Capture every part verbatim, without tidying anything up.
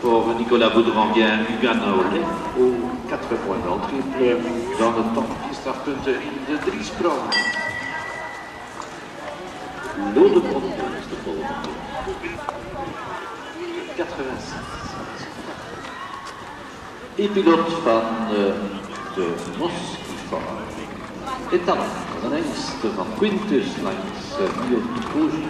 pour Nicolas Boudranguien, Ugano au quatre points dans le triple. Dans le temps, strafpunten in de drie sprongen. Lodebron is de volgende. achtennegentig. E-piloot van de Moskva. Etalon, een engste van Quintus langs Mio-Tipoji.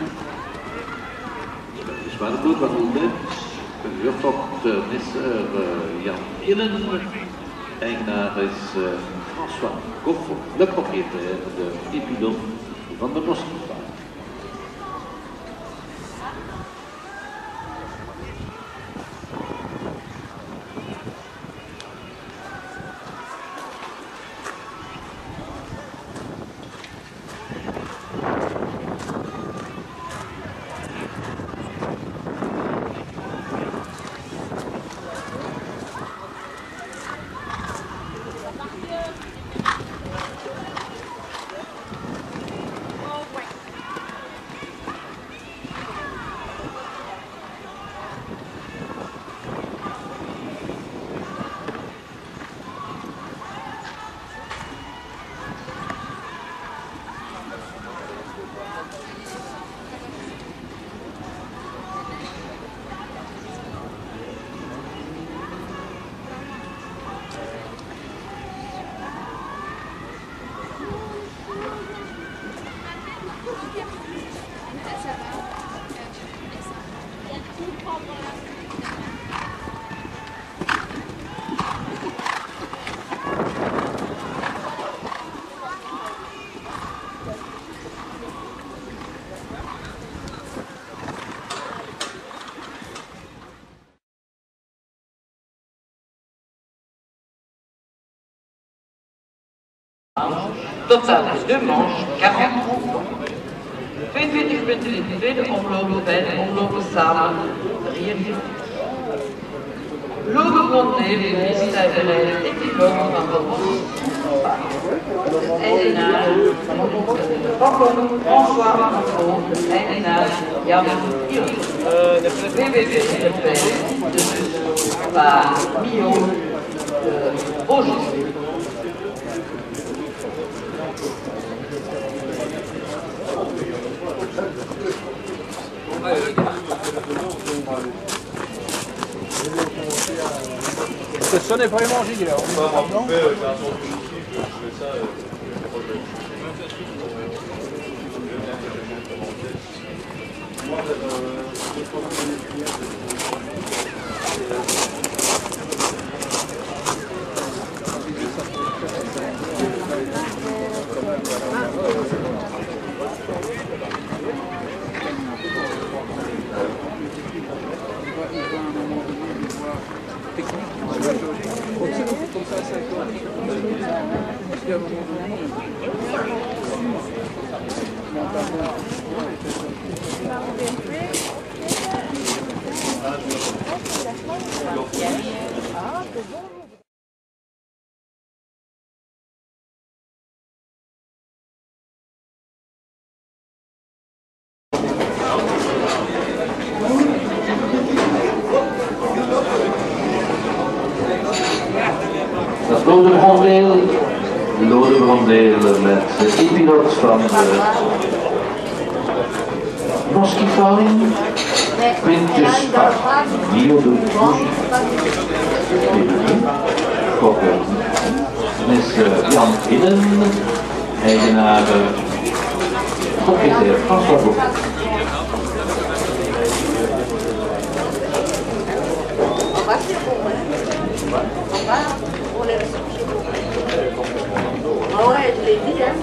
De zware bloed van Oelmens. Luchttocht Nisser Jan Illen. Eigenaar is uh, François Goffel, de propriétaire de E-piloot van de Moskva. Tot aan de manche quarante. tweeëntwintig punten in de tweede omloop, beide omlopen samen drieënveertig. Lodebron is hij bereid E-piloot van de Moskva. Eigenaar François Goffel, eigenaar Jan Illen. W W W dus par Mio-Tipoji. Ça n'est pas évangile, là. On peut faire un son Lodebrondeel, Lodebrondeel met de E-piloot van de Moskva, Quintus van Mio-Tipoji, Goffel, Nisser Jan Illen, eigenaar propriétaire François Goffel. Ah ouais, je l'ai dit, hein.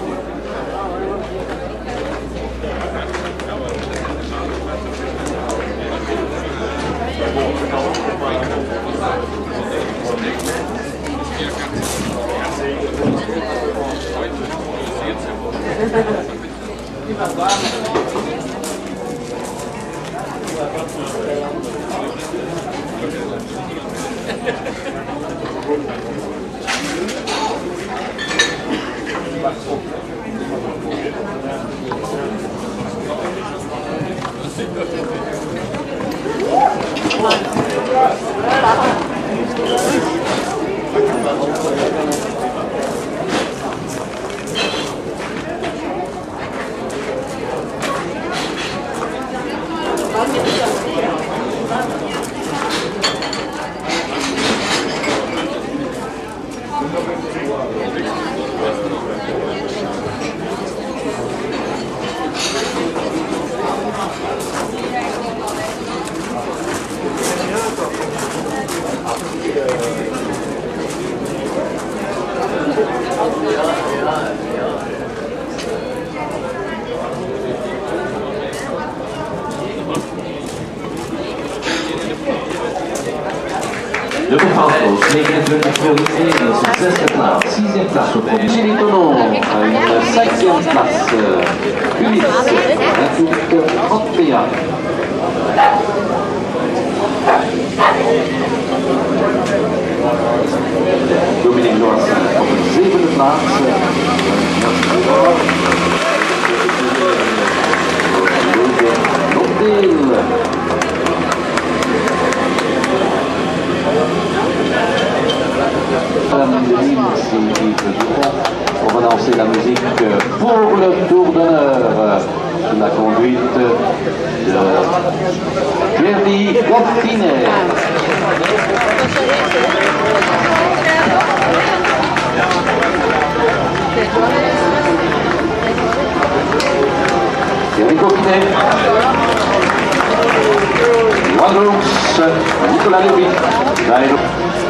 De Fantos, negenentwintig nul één, zesde plaats, sixième place op Gilles Tonon, une cinquième place, Ulysse, vingt-huit trente et un. Dominique Joassin op een zevende plaats. On va lancer la musique pour le tour d'honneur sous la conduite de Thierry Goffinet. Thierry Goffinet, Guadeloupe, Nicolas Lévy.